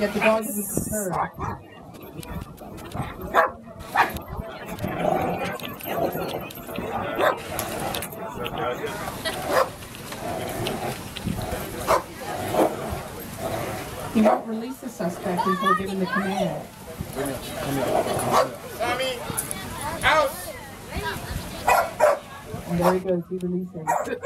Get the dog to be preferred. He won't release the suspect until given the command. Sammy, out! And there he goes, he releases.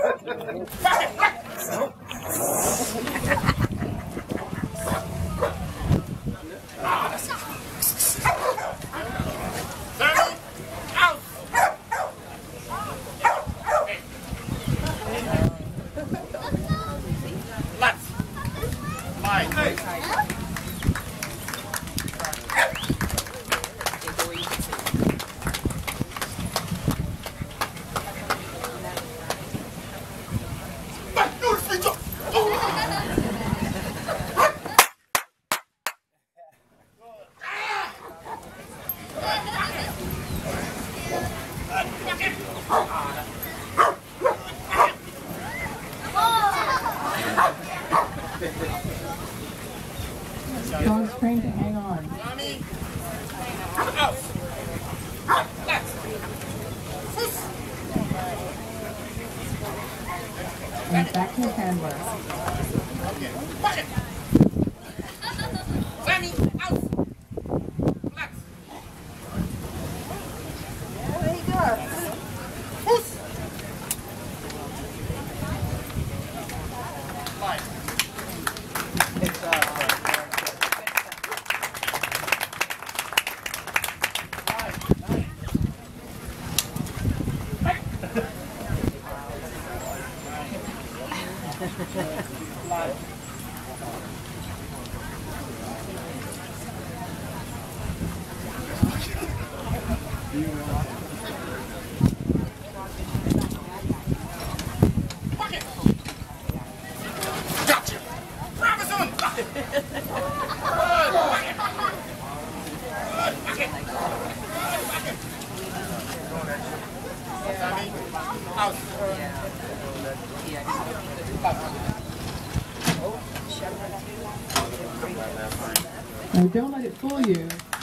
Dog's trained to hang on. And back to his handler. Sammy, out! Relax. There you go. Push! Fine. Gotcha! Robinson! Sammy, out. Now don't let it fool you.